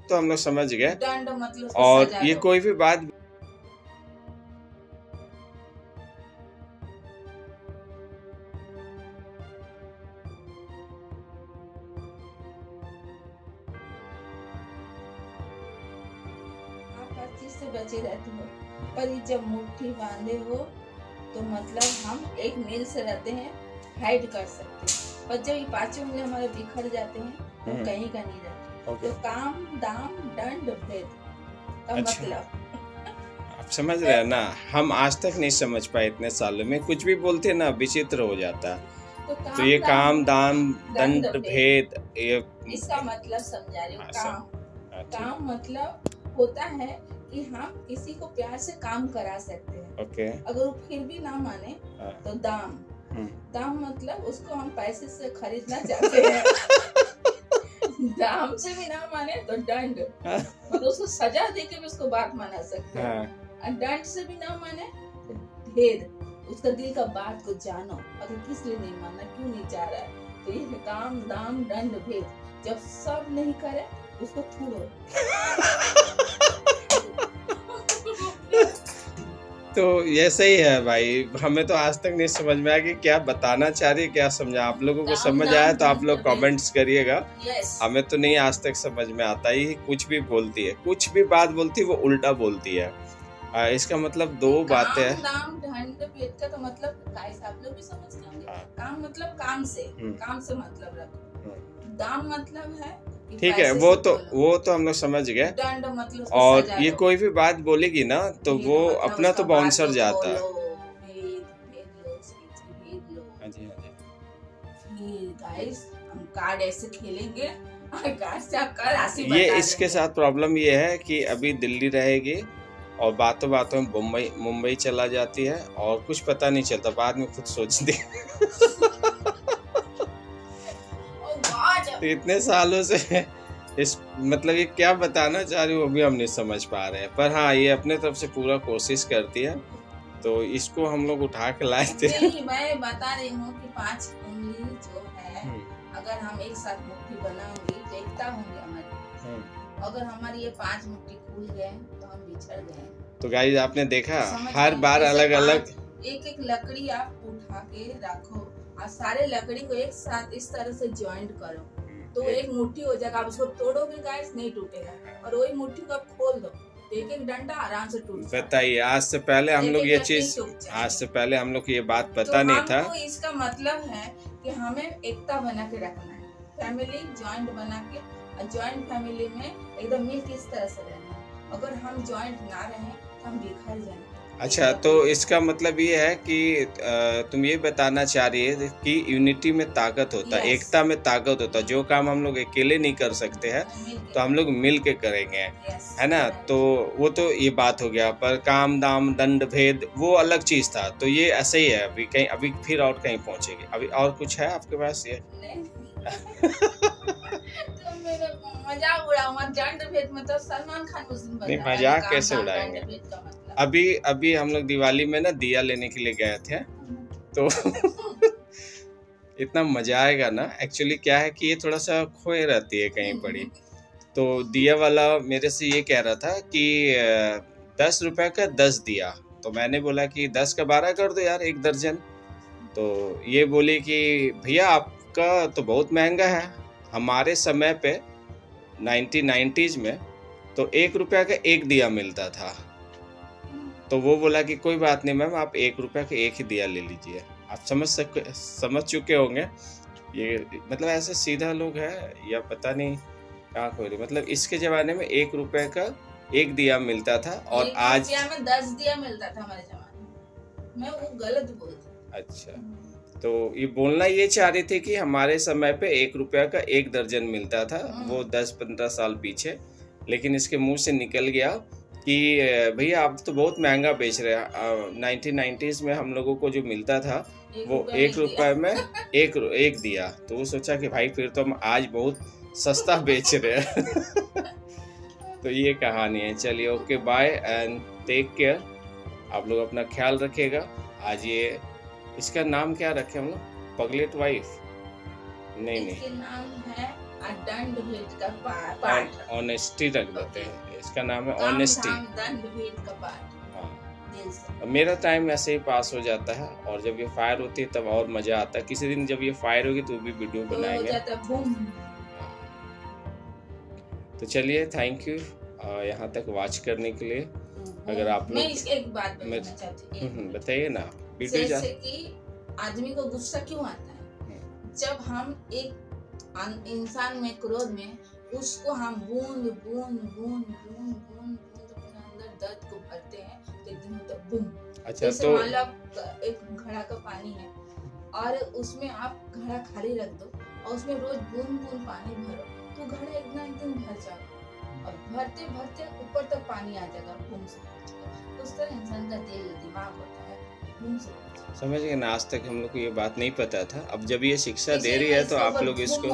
तो हम लोग समझ गए। दंड मतलब और सजा ये दो। कोई भी बात आप हर चीज से बचे रहते हो, पर ये जब मुट्ठी बांधे हो तो मतलब हम एक मील से रहते हैं, हाइड कर सकते हैं, पर जब ये पांचों उंगली हमारे बिखर जाते हैं तो कहीं का नहीं रहते। ओके। तो काम दाम दंड भेद का अच्छा। मतलब आप समझ रहे हैं ना, हम आज तक नहीं समझ पाए इतने सालों में, कुछ भी बोलते ना विचित्र हो जाता। तो ये काम दाम दंड भेद, ये इसका मतलब समझा रही हूँ। काम ठीक। काम मतलब होता है कि हम किसी को प्यार से काम करा सकते हैं। ओके। अगर वो फिर भी ना माने तो दाम दाम मतलब उसको हम पैसे से खरीदना चाहते हैं। दाम से भी ना माने तो दंड, मतलब उसको सजा दे के भी उसको बात मना सकते हैं। और दंड से भी ना माने तो भेद, उसका दिल का बात को जानो, अगर किस लिए नहीं मानना, क्यों नहीं चाह रहा है। तो ये काम दाम दंड भेद, जब सब नहीं करे उसको थूड़ो। तो ये सही है भाई, हमें तो आज तक नहीं समझ में आया कि क्या बताना चाह रही है, क्या समझा। आप लोगों को समझ आया तो आप लोग कमेंट्स करिएगा। हमें तो नहीं आज तक समझ में आता ही, कुछ भी बोलती है, कुछ भी बात बोलती है वो उल्टा बोलती है। इसका मतलब दो बातें हैं। काम दंड भेद का तो मतलब गाइस आप लोग भी समझते होंगे। काम मतलब काम से मतलब रखो। दाम मतलब है, ठीक है, वो तो हम लोग समझ गए। दंड मतलब और ये कोई भी बात बोलेगी ना तो वो मतलब अपना तो बाउंसर जाता है। हाँ जी, हाँ जी। गाइस हम कार्ड ऐसे खेलेंगे, कार्ड से आपका राशि ये इसके साथ प्रॉब्लम ये है कि अभी दिल्ली रहेगी और बातों बातों में मुंबई चला जाती है और कुछ पता नहीं चलता, बाद में खुद सोचती तो इतने सालों से इस मतलब ये क्या बताना चाह रही हूँ वो भी हम नहीं समझ पा रहे हैं। पर हाँ, ये अपने तरफ से पूरा कोशिश करती है, तो इसको हम लोग उठा के लाए थे। नहीं, मैं बता रही हूँ कि 5 उंगली जो है, अगर हम एक साथ मुट्ठी बनाएंगे तो एकता होंगे हमारी। अगर हमारी ये 5 मुट्ठी खुल गए तो हम बिछड़ गए। तो गाइस आपने देखा, हर बार अलग अलग एक लकड़ी आप उठा के रखो और सारे लकड़ी को एक साथ इस तरह से ज्वाइंट करो तो एक मुट्ठी हो जाएगा। आप उसको तोड़ोगे गाइस नहीं टूटेगा, और वही मुट्ठी को आप खोल दो एक एक डंडा आराम से टूट। बताइए, आज से पहले हम लोग ये चीज, आज से पहले हम लोग को ये बात पता नहीं था। तो इसका मतलब है कि हमें एकता बना के रखना है, फैमिली ज्वाइंट बना के, और ज्वाइंट फैमिली में एकदम मिल के इस तरह से रहना है। अगर हम ज्वाइंट ना रहें तो हम बिखर जाएंगे। अच्छा, तो इसका मतलब ये है कि तुम ये बताना चाह रही है कि यूनिटी में ताकत होता है, एकता में ताकत होता है। जो काम हम लोग अकेले नहीं कर सकते हैं तो हम लोग मिल के करेंगे, है ना। तो वो तो ये बात हो गया, पर काम दाम दंड भेद वो अलग चीज था। तो ये ऐसे ही है, अभी कहीं अभी फिर और कहीं पहुंचेगी। अभी और कुछ है आपके पास ये? मजाक उड़ाऊंगा, दंड भेद मतलब सलमान खान उस दिन नहीं, मजाक कैसे उड़ाएंगे। अभी हम लोग दिवाली में ना दिया लेने के लिए गए थे, तो इतना मजा आएगा ना। एक्चुअली क्या है कि ये थोड़ा सा खोए रहती है कहीं पड़ी, तो दिया वाला मेरे से ये कह रहा था कि 10 रुपए का 10 दिया। तो मैंने बोला कि 10 का 12 कर दो यार, 1 दर्जन। तो ये बोली कि भैया आपका तो बहुत महंगा है, हमारे समय पे 1990s में तो 1 रुपया का 1 दिया मिलता था। तो वो बोला कि कोई बात नहीं मैम, आप 1 रुपया का 1 ही दिया ले लीजिए। आप समझ चुके होंगे ये, मतलब ऐसे सीधा लोग है या पता नहीं कहाँ खोए। मतलब इसके जमाने में 1 रुपये का 1 दिया मिलता था और आज में 10 दिया मिलता था हमारे जमाने में। मैं वो गलत बोलती। अच्छा, तो ये बोलना ये चाह रही थी कि हमारे समय पे 1 रुपया का 1 दर्जन मिलता था, वो 10-15 साल पीछे। लेकिन इसके मुंह से निकल गया कि भैया आप तो बहुत महंगा बेच रहे हैं। 1990s में हम लोगों को जो मिलता था वो 1 रुपये में एक दिया। तो वो सोचा कि भाई फिर तो हम आज बहुत सस्ता बेच रहे हैं। तो ये कहानी है। चलिए, okay, bye and take care. आप लोग अपना ख्याल रखिएगा। आज ये इसका नाम क्या रखे हम लोग? पगलेट वाइफ? नहीं, इसके नाम है दंड भेद का पाठ, ऑनेस्टी रख देते हैं, इसका नाम है ऑनेस्टी। दंड भेद का पाठ। मेरा टाइम ऐसे ही पास हो जाता है, और जब ये फायर होती है तब और मजा आता है। किसी दिन जब ये फायर होगी तो भी वीडियो बनाएंगे। तो चलिए, थैंक यू यहाँ तक वॉच करने के लिए। अगर आप मैं इसके एक बात बताना चाहती हूँ, बताइए ना। जैसे कि आदमी को गुस्सा क्यों आता है, जब हम एक इंसान में क्रोध में उसको हम बूंद बूंद बूंद बूंद बूंद अपने अंदर दर्द को भरते हैं, तो एक दिन होता है बूम। अच्छा, तो मान लो एक घड़ा का पानी है और उसमें आप घड़ा खाली रख दो और उसमें रोज बूंद बूंद पानी भरो, तो घड़ा एक दिन भर जाएगा, और भरते भरते ऊपर तक पानी आ जाएगा, बूम से। उस तरह इंसान का दिल दिमाग होता है, बूम से। समझ गए ना। आज तक हम लोग को ये बात नहीं पता था, अब जब ये शिक्षा दे रही है तो आप लोग इसको,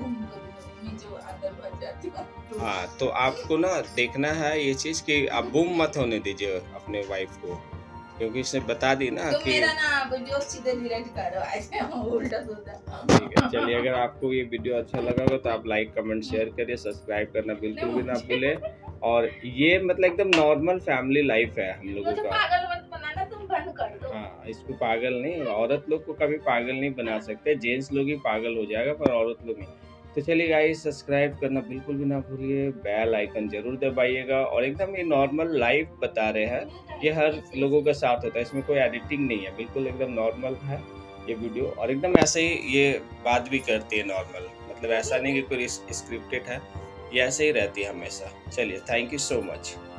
हाँ, तो आपको ना देखना है ये चीज कि आप बूम मत होने दीजिए अपने वाइफ को, क्योंकि इसने बता दी ना तो कि मेरा ना वीडियो सीधे डिलीट करो, ऐसे उल्टा होता। ठीक है, चलिए, अगर आपको ये वीडियो अच्छा लगा हो तो आप लाइक कमेंट शेयर करिए, सब्सक्राइब करना बिल्कुल भी ना भूले। और ये मतलब एकदम नॉर्मल फैमिली लाइफ है हम लोगों का। पागल मत बनाना, तुम बंद कर दो। हाँ, इसको पागल नहीं, औरत लोग को कभी पागल नहीं बना सकते, जेंट्स लोग ही पागल हो जाएगा पर औरत लोग नहीं। तो चलिए गाइस, सब्सक्राइब करना बिल्कुल भी ना भूलिए, बेल आइकन जरूर दबाइएगा। और एकदम ये नॉर्मल लाइफ बता रहे हैं, ये हर लोगों के साथ होता है, इसमें कोई एडिटिंग नहीं है, बिल्कुल एकदम नॉर्मल है ये वीडियो। और एकदम ऐसे ही ये बात भी करती है नॉर्मल, मतलब ऐसा नहीं कि कोई स्क्रिप्टेड है, ये ऐसे ही रहती है हमेशा। चलिए, थैंक यू सो मच।